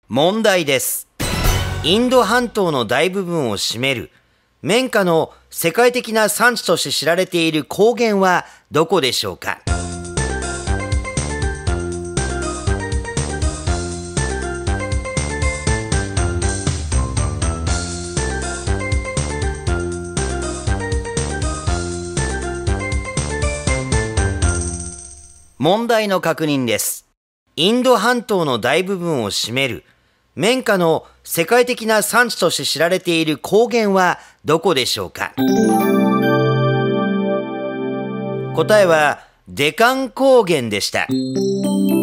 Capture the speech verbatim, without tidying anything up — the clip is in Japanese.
問題です。インド半島の大部分を占める綿花の世界的な産地として知られている高原はどこでしょうか？問題の確認です。インド半島の大部分を占める綿花の世界的な産地として知られている高原はどこでしょうか？答えはデカン高原でした。